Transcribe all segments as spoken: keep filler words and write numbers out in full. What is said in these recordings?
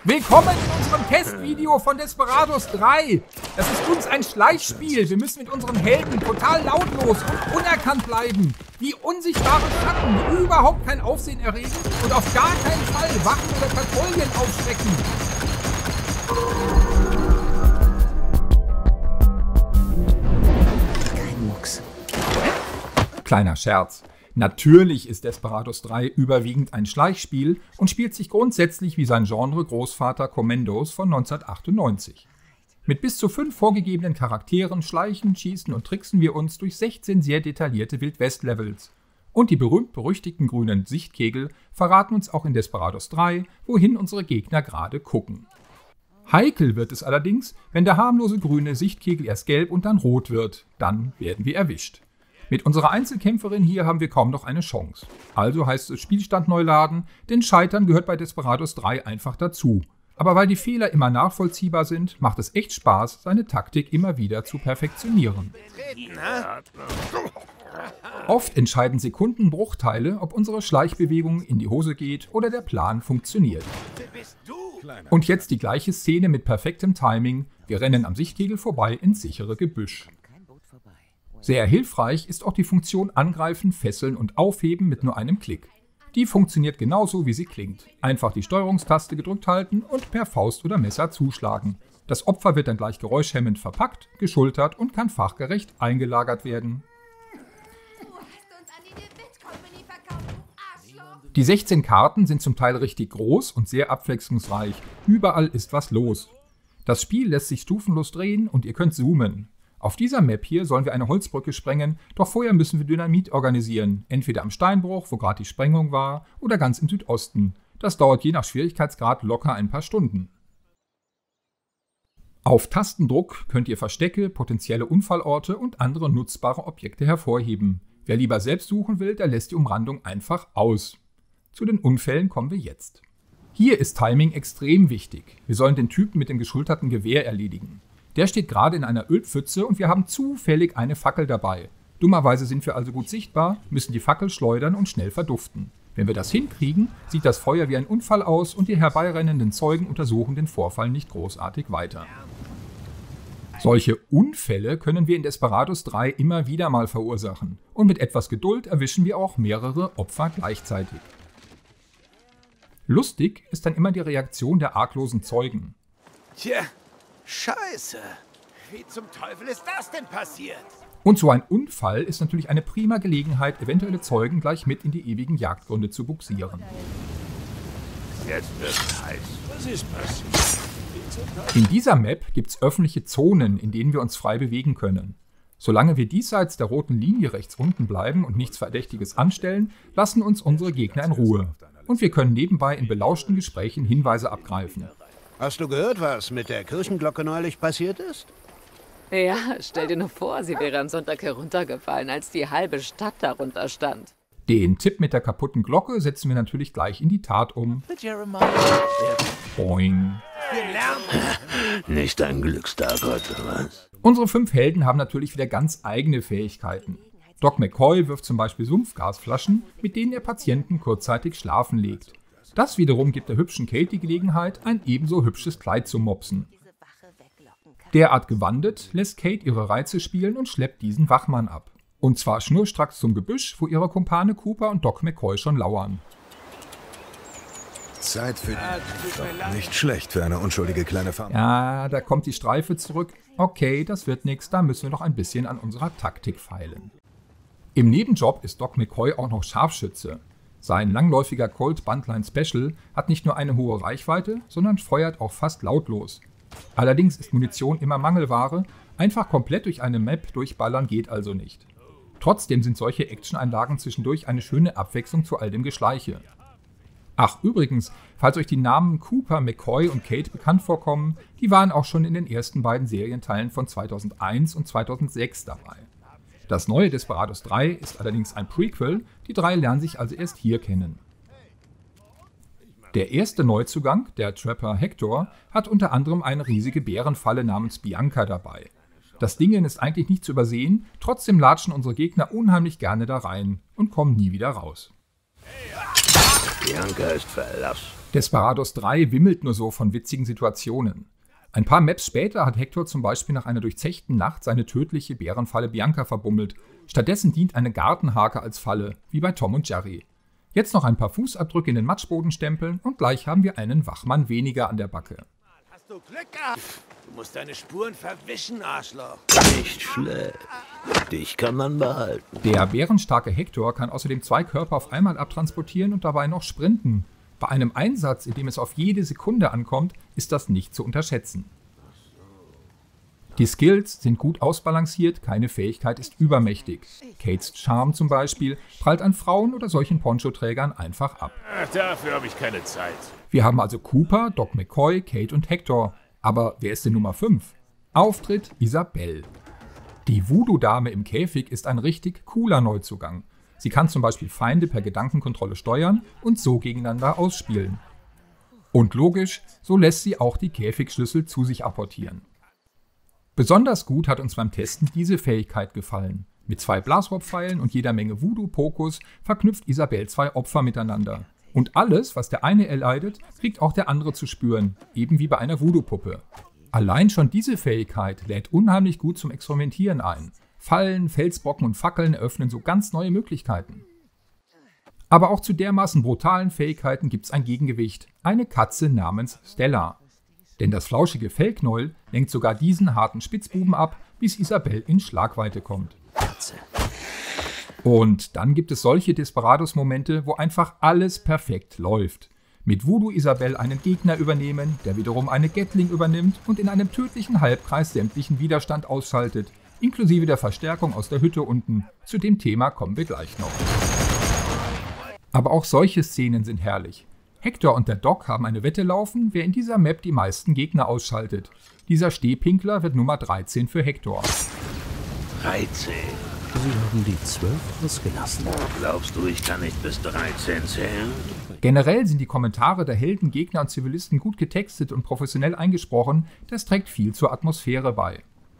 Willkommen in unserem Testvideo von Desperados drei. Das ist uns ein Schleichspiel. Wir müssen mit unseren Helden total lautlos und unerkannt bleiben. Wie unsichtbare Schatten, die überhaupt kein Aufsehen erregen und auf gar keinen Fall Wachen oder Patrouillen aufschrecken. Kein Mucks. Kleiner Scherz. Natürlich ist Desperados drei überwiegend ein Schleichspiel und spielt sich grundsätzlich wie sein Genre-Großvater Commandos von neunzehnhundertachtundneunzig. Mit bis zu fünf vorgegebenen Charakteren schleichen, schießen und tricksen wir uns durch sechzehn sehr detaillierte Wild-West-Levels. Und die berühmt-berüchtigten grünen Sichtkegel verraten uns auch in Desperados drei, wohin unsere Gegner gerade gucken. Heikel wird es allerdings, wenn der harmlose grüne Sichtkegel erst gelb und dann rot wird. Dann werden wir erwischt. Mit unserer Einzelkämpferin hier haben wir kaum noch eine Chance. Also heißt es Spielstand neu laden, denn Scheitern gehört bei Desperados drei einfach dazu. Aber weil die Fehler immer nachvollziehbar sind, macht es echt Spaß, seine Taktik immer wieder zu perfektionieren. Oft entscheiden Sekundenbruchteile, ob unsere Schleichbewegung in die Hose geht oder der Plan funktioniert. Und jetzt die gleiche Szene mit perfektem Timing. Wir rennen am Sichtkegel vorbei ins sichere Gebüsch. Sehr hilfreich ist auch die Funktion Angreifen, Fesseln und Aufheben mit nur einem Klick. Die funktioniert genauso, wie sie klingt. Einfach die Steuerungstaste gedrückt halten und per Faust oder Messer zuschlagen. Das Opfer wird dann gleich geräuschhemmend verpackt, geschultert und kann fachgerecht eingelagert werden. Die sechzehn Karten sind zum Teil richtig groß und sehr abwechslungsreich. Überall ist was los. Das Spiel lässt sich stufenlos drehen und ihr könnt zoomen. Auf dieser Map hier sollen wir eine Holzbrücke sprengen, doch vorher müssen wir Dynamit organisieren. Entweder am Steinbruch, wo gerade die Sprengung war, oder ganz im Südosten. Das dauert je nach Schwierigkeitsgrad locker ein paar Stunden. Auf Tastendruck könnt ihr Verstecke, potenzielle Unfallorte und andere nutzbare Objekte hervorheben. Wer lieber selbst suchen will, der lässt die Umrandung einfach aus. Zu den Unfällen kommen wir jetzt. Hier ist Timing extrem wichtig. Wir sollen den Typen mit dem geschulterten Gewehr erledigen. Der steht gerade in einer Ölpfütze und wir haben zufällig eine Fackel dabei. Dummerweise sind wir also gut sichtbar, müssen die Fackel schleudern und schnell verduften. Wenn wir das hinkriegen, sieht das Feuer wie ein Unfall aus und die herbeirennenden Zeugen untersuchen den Vorfall nicht großartig weiter. Solche Unfälle können wir in Desperados drei immer wieder mal verursachen. Und mit etwas Geduld erwischen wir auch mehrere Opfer gleichzeitig. Lustig ist dann immer die Reaktion der arglosen Zeugen. Tja. Scheiße! Wie zum Teufel ist das denn passiert? Und so ein Unfall ist natürlich eine prima Gelegenheit, eventuelle Zeugen gleich mit in die ewigen Jagdgründe zu buxieren. Jetzt wird's heiß. Was ist passiert? In dieser Map gibt's öffentliche Zonen, in denen wir uns frei bewegen können. Solange wir diesseits der roten Linie rechts unten bleiben und nichts Verdächtiges anstellen, lassen uns unsere Gegner in Ruhe. Und wir können nebenbei in belauschten Gesprächen Hinweise abgreifen. Hast du gehört, was mit der Kirchenglocke neulich passiert ist? Ja, stell dir nur vor, sie wäre am Sonntag heruntergefallen, als die halbe Stadt darunter stand. Den Tipp mit der kaputten Glocke setzen wir natürlich gleich in die Tat um. Boing. Nicht ein Glückstag heute, was? Unsere fünf Helden haben natürlich wieder ganz eigene Fähigkeiten. Doc McCoy wirft zum Beispiel Sumpfgasflaschen, mit denen er Patienten kurzzeitig schlafen legt. Das wiederum gibt der hübschen Kate die Gelegenheit, ein ebenso hübsches Kleid zu mopsen. Derart gewandet lässt Kate ihre Reize spielen und schleppt diesen Wachmann ab. Und zwar schnurstracks zum Gebüsch, wo ihre Kumpane Cooper und Doc McCoy schon lauern. Zeit für die... Nicht schlecht für eine unschuldige kleine Farm. Ja, da kommt die Streife zurück. Okay, das wird nix, da müssen wir noch ein bisschen an unserer Taktik feilen. Im Nebenjob ist Doc McCoy auch noch Scharfschütze. Sein langläufiger Colt Buntline Special hat nicht nur eine hohe Reichweite, sondern feuert auch fast lautlos. Allerdings ist Munition immer Mangelware, einfach komplett durch eine Map durchballern geht also nicht. Trotzdem sind solche Action-Einlagen zwischendurch eine schöne Abwechslung zu all dem Geschleiche. Ach übrigens, falls euch die Namen Cooper, McCoy und Kate bekannt vorkommen, die waren auch schon in den ersten beiden Serienteilen von zweitausendeins und zweitausendsechs dabei. Das neue Desperados drei ist allerdings ein Prequel, die drei lernen sich also erst hier kennen. Der erste Neuzugang, der Trapper Hector, hat unter anderem eine riesige Bärenfalle namens Bianca dabei. Das Ding ist eigentlich nicht zu übersehen, trotzdem latschen unsere Gegner unheimlich gerne da rein und kommen nie wieder raus. Hey, Bianca ist Verlass. Desperados drei wimmelt nur so von witzigen Situationen. Ein paar Maps später hat Hector zum Beispiel nach einer durchzechten Nacht seine tödliche Bärenfalle Bianca verbummelt. Stattdessen dient eine Gartenhake als Falle, wie bei Tom und Jerry. Jetzt noch ein paar Fußabdrücke in den Matschboden stempeln und gleich haben wir einen Wachmann weniger an der Backe. Hast du Glück gehabt? Du musst deine Spuren verwischen, Arschloch. Nicht schlecht. Dich kann man behalten. Der bärenstarke Hector kann außerdem zwei Körper auf einmal abtransportieren und dabei noch sprinten. Bei einem Einsatz, in dem es auf jede Sekunde ankommt, ist das nicht zu unterschätzen. Die Skills sind gut ausbalanciert, keine Fähigkeit ist übermächtig. Kates Charme zum Beispiel prallt an Frauen oder solchen Ponchoträgern einfach ab. Ach, dafür habe ich keine Zeit. Wir haben also Cooper, Doc McCoy, Kate und Hector. Aber wer ist denn Nummer fünf? Auftritt Isabelle. Die Voodoo-Dame im Käfig ist ein richtig cooler Neuzugang. Sie kann zum Beispiel Feinde per Gedankenkontrolle steuern und so gegeneinander ausspielen. Und logisch, so lässt sie auch die Käfigschlüssel zu sich apportieren. Besonders gut hat uns beim Testen diese Fähigkeit gefallen. Mit zwei Blasrohrpfeilen und jeder Menge Voodoo-Pokus verknüpft Isabelle zwei Opfer miteinander. Und alles, was der eine erleidet, kriegt auch der andere zu spüren, eben wie bei einer Voodoo-Puppe. Allein schon diese Fähigkeit lädt unheimlich gut zum Experimentieren ein. Fallen, Felsbrocken und Fackeln eröffnen so ganz neue Möglichkeiten. Aber auch zu dermaßen brutalen Fähigkeiten gibt es ein Gegengewicht, eine Katze namens Stella. Denn das flauschige Fellknäuel lenkt sogar diesen harten Spitzbuben ab, bis Isabelle in Schlagweite kommt. Katze. Und dann gibt es solche Desperados-Momente, wo einfach alles perfekt läuft. Mit Voodoo Isabelle einen Gegner übernehmen, der wiederum eine Gatling übernimmt und in einem tödlichen Halbkreis sämtlichen Widerstand ausschaltet, inklusive der Verstärkung aus der Hütte unten. Zu dem Thema kommen wir gleich noch. Aber auch solche Szenen sind herrlich. Hector und der Doc haben eine Wette laufen, wer in dieser Map die meisten Gegner ausschaltet. Dieser Stehpinkler wird Nummer dreizehn für Hector. dreizehn. Sie haben die zwölf ausgelassen. Glaubst du, ich kann nicht bis dreizehn zählen? Generell sind die Kommentare der Helden, Gegner und Zivilisten gut getextet und professionell eingesprochen, das trägt viel zur Atmosphäre bei.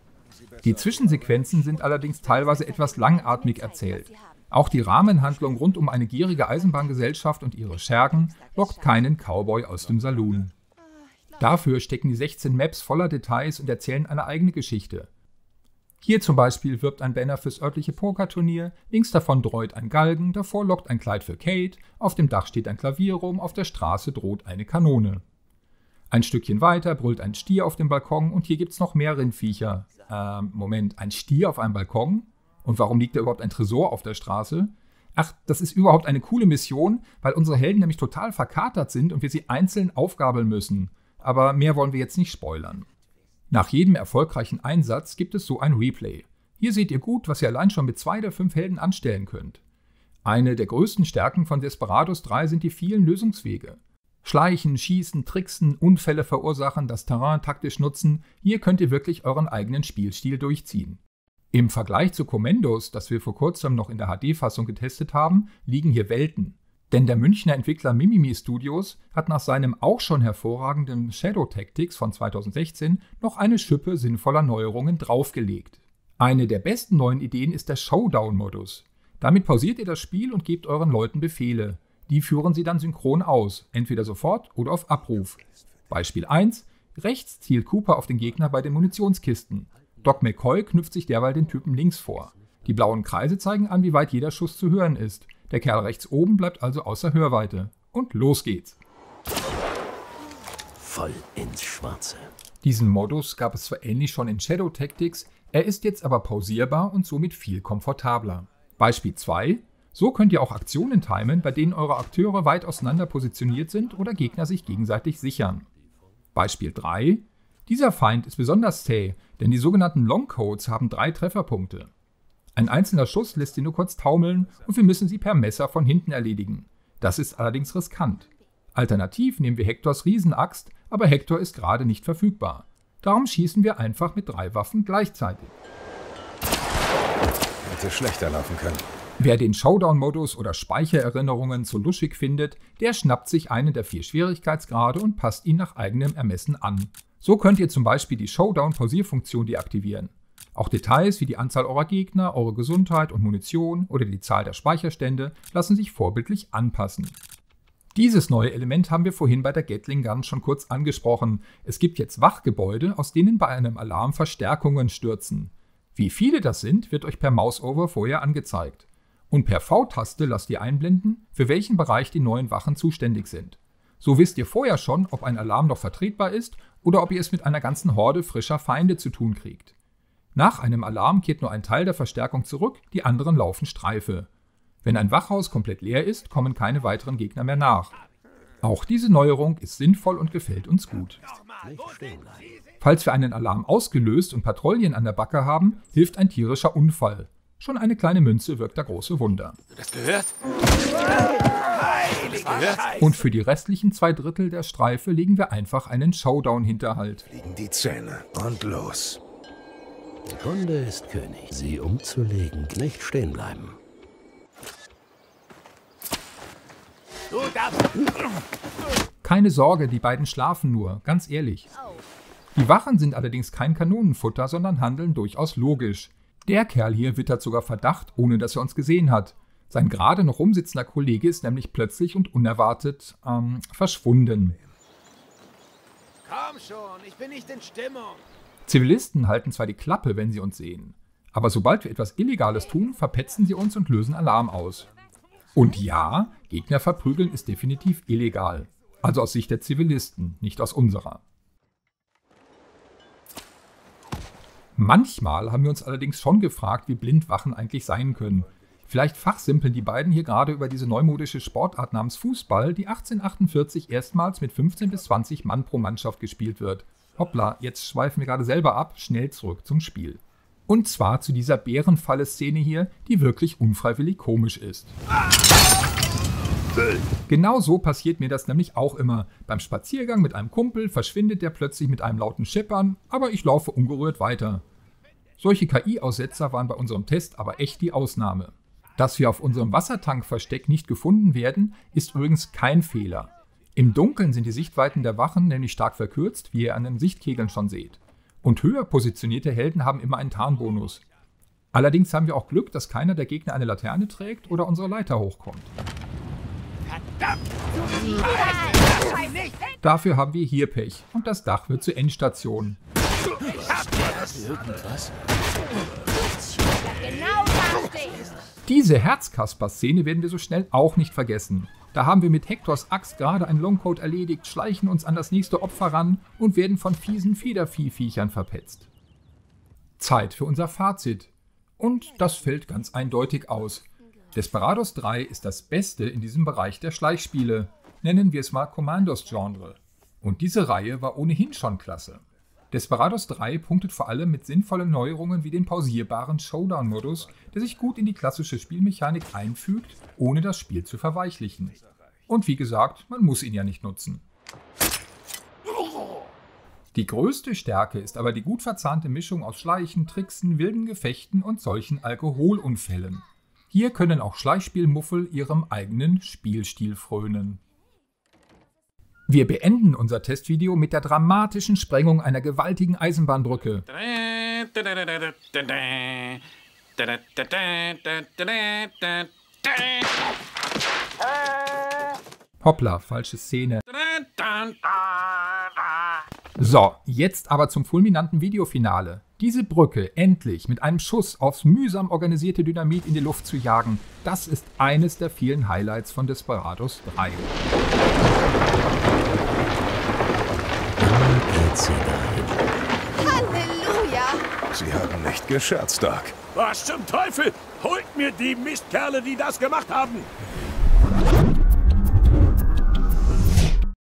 Die Zwischensequenzen sind allerdings teilweise etwas langatmig erzählt. Auch die Rahmenhandlung rund um eine gierige Eisenbahngesellschaft und ihre Schergen lockt keinen Cowboy aus dem Saloon. Dafür stecken die sechzehn Maps voller Details und erzählen eine eigene Geschichte. Hier zum Beispiel wirbt ein Banner fürs örtliche Pokerturnier, links davon dreut ein Galgen, davor lockt ein Kleid für Kate, auf dem Dach steht ein Klavier rum, auf der Straße droht eine Kanone. Ein Stückchen weiter brüllt ein Stier auf dem Balkon und hier gibt's noch mehr Rindviecher. Ähm, Moment, ein Stier auf einem Balkon? Und warum liegt da überhaupt ein Tresor auf der Straße? Ach, das ist überhaupt eine coole Mission, weil unsere Helden nämlich total verkatert sind und wir sie einzeln aufgabeln müssen. Aber mehr wollen wir jetzt nicht spoilern. Nach jedem erfolgreichen Einsatz gibt es so ein Replay. Hier seht ihr gut, was ihr allein schon mit zwei der fünf Helden anstellen könnt. Eine der größten Stärken von Desperados drei sind die vielen Lösungswege. Schleichen, schießen, tricksen, Unfälle verursachen, das Terrain taktisch nutzen, hier könnt ihr wirklich euren eigenen Spielstil durchziehen. Im Vergleich zu Commandos, das wir vor kurzem noch in der H D-Fassung getestet haben, liegen hier Welten. Denn der Münchner Entwickler Mimimi Studios hat nach seinem auch schon hervorragenden Shadow Tactics von zweitausendsechzehn noch eine Schippe sinnvoller Neuerungen draufgelegt. Eine der besten neuen Ideen ist der Showdown-Modus. Damit pausiert ihr das Spiel und gebt euren Leuten Befehle. Die führen sie dann synchron aus, entweder sofort oder auf Abruf. Beispiel eins: Rechts zielt Cooper auf den Gegner bei den Munitionskisten. Doc McCoy knüpft sich derweil den Typen links vor. Die blauen Kreise zeigen an, wie weit jeder Schuss zu hören ist. Der Kerl rechts oben bleibt also außer Hörweite. Und los geht's. Voll ins Schwarze. Diesen Modus gab es zwar ähnlich schon in Shadow Tactics, er ist jetzt aber pausierbar und somit viel komfortabler. Beispiel zwei: So könnt ihr auch Aktionen timen, bei denen eure Akteure weit auseinander positioniert sind oder Gegner sich gegenseitig sichern. Beispiel drei: Dieser Feind ist besonders zäh, denn die sogenannten Longcoats haben drei Trefferpunkte. Ein einzelner Schuss lässt sie nur kurz taumeln und wir müssen sie per Messer von hinten erledigen. Das ist allerdings riskant. Alternativ nehmen wir Hectors Riesenaxt, aber Hector ist gerade nicht verfügbar. Darum schießen wir einfach mit drei Waffen gleichzeitig. Hätte schlechter laufen können. Wer den Showdown-Modus oder Speichererinnerungen zu luschig findet, der schnappt sich einen der vier Schwierigkeitsgrade und passt ihn nach eigenem Ermessen an. So könnt ihr zum Beispiel die Showdown-Pausierfunktion deaktivieren. Auch Details wie die Anzahl eurer Gegner, eure Gesundheit und Munition oder die Zahl der Speicherstände lassen sich vorbildlich anpassen. Dieses neue Element haben wir vorhin bei der Gatling Gun schon kurz angesprochen. Es gibt jetzt Wachgebäude, aus denen bei einem Alarm Verstärkungen stürzen. Wie viele das sind, wird euch per Mouseover vorher angezeigt. Und per V-Taste lasst ihr einblenden, für welchen Bereich die neuen Wachen zuständig sind. So wisst ihr vorher schon, ob ein Alarm noch vertretbar ist oder ob ihr es mit einer ganzen Horde frischer Feinde zu tun kriegt. Nach einem Alarm kehrt nur ein Teil der Verstärkung zurück, die anderen laufen Streife. Wenn ein Wachhaus komplett leer ist, kommen keine weiteren Gegner mehr nach. Auch diese Neuerung ist sinnvoll und gefällt uns gut. Falls wir einen Alarm ausgelöst und Patrouillen an der Backe haben, hilft ein tierischer Unfall. Schon eine kleine Münze wirkt da große Wunder. Das gehört? Und für die restlichen zwei Drittel der Streife legen wir einfach einen Showdown-Hinterhalt. Liegen die Zähne und los. Der Kunde ist König. Sie umzulegen, nicht stehen bleiben. Keine Sorge, die beiden schlafen nur, ganz ehrlich. Die Wachen sind allerdings kein Kanonenfutter, sondern handeln durchaus logisch. Der Kerl hier wittert sogar Verdacht, ohne dass er uns gesehen hat. Sein gerade noch rumsitzender Kollege ist nämlich plötzlich und unerwartet ähm, verschwunden. Komm schon, ich bin nicht in Stimmung. Zivilisten halten zwar die Klappe, wenn sie uns sehen, aber sobald wir etwas Illegales tun, verpetzen sie uns und lösen Alarm aus. Und ja, Gegner verprügeln ist definitiv illegal. Also aus Sicht der Zivilisten, nicht aus unserer. Manchmal haben wir uns allerdings schon gefragt, wie blind Wachen eigentlich sein können. Vielleicht fachsimpeln die beiden hier gerade über diese neumodische Sportart namens Fußball, die achtzehnhundertachtundvierzig erstmals mit fünfzehn bis zwanzig Mann pro Mannschaft gespielt wird. Hoppla, jetzt schweifen wir gerade selber ab, schnell zurück zum Spiel. Und zwar zu dieser Bärenfalle-Szene hier, die wirklich unfreiwillig komisch ist. Genau so passiert mir das nämlich auch immer. Beim Spaziergang mit einem Kumpel verschwindet der plötzlich mit einem lauten Scheppern, aber ich laufe ungerührt weiter. Solche K I-Aussetzer waren bei unserem Test aber echt die Ausnahme. Dass wir auf unserem Wassertankversteck nicht gefunden werden, ist übrigens kein Fehler. Im Dunkeln sind die Sichtweiten der Wachen nämlich stark verkürzt, wie ihr an den Sichtkegeln schon seht. Und höher positionierte Helden haben immer einen Tarnbonus. Allerdings haben wir auch Glück, dass keiner der Gegner eine Laterne trägt oder unsere Leiter hochkommt. Dafür haben wir hier Pech und das Dach wird zur Endstation. Diese Herzkasper-Szene werden wir so schnell auch nicht vergessen. Da haben wir mit Hektors Axt gerade einen Longcoat erledigt, schleichen uns an das nächste Opfer ran und werden von fiesen Federviehviechern verpetzt. Zeit für unser Fazit. Und das fällt ganz eindeutig aus. Desperados drei ist das Beste in diesem Bereich der Schleichspiele. Nennen wir es mal Commandos-Genre. Und diese Reihe war ohnehin schon klasse. Desperados drei punktet vor allem mit sinnvollen Neuerungen wie dem pausierbaren Showdown-Modus, der sich gut in die klassische Spielmechanik einfügt, ohne das Spiel zu verweichlichen. Und wie gesagt, man muss ihn ja nicht nutzen. Die größte Stärke ist aber die gut verzahnte Mischung aus Schleichen, Tricksen, wilden Gefechten und solchen Alkoholunfällen. Hier können auch Schleichspielmuffel ihrem eigenen Spielstil frönen. Wir beenden unser Testvideo mit der dramatischen Sprengung einer gewaltigen Eisenbahnbrücke. Hoppla, falsche Szene. So, jetzt aber zum fulminanten Videofinale. Diese Brücke endlich mit einem Schuss aufs mühsam organisierte Dynamit in die Luft zu jagen, das ist eines der vielen Highlights von Desperados drei. Halleluja! Sie haben nicht gescherzt, Doc. Was zum Teufel? Holt mir die Mistkerle, die das gemacht haben!